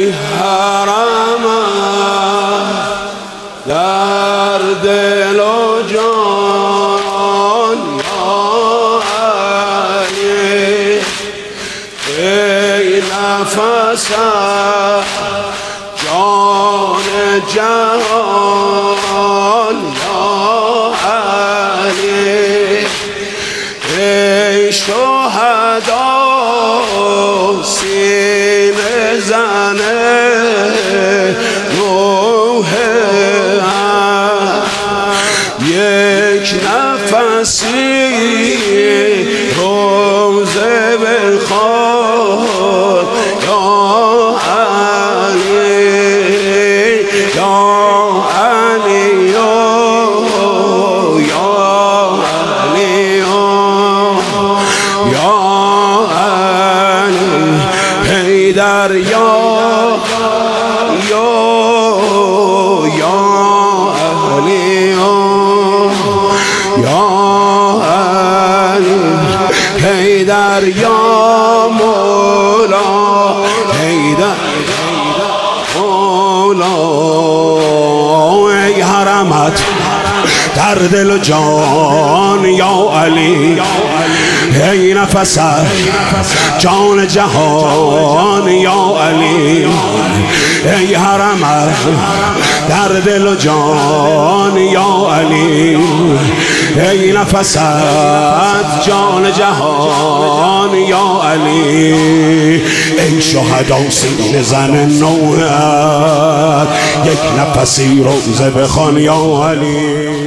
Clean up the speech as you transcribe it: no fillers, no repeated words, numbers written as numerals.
ای حرمت در دل و جان یا علی، ای نفس جان جهان یا علی، ای شهدا سینه زنه روح یک نفسی روزه بخواد یا علی یا علی یا علی یا علی حیدر یا علی یا علی حیدر یا مولا حیدر مولا، ای حرمت در دل و جان یا علی، ای نفس جان جهان یا علی، ای حرمت در دل و جان یا علی، ای نفس جان جهان یا علی، ای شهدا سینه زن نوحت یک نفسی روزه بخوان یا علی.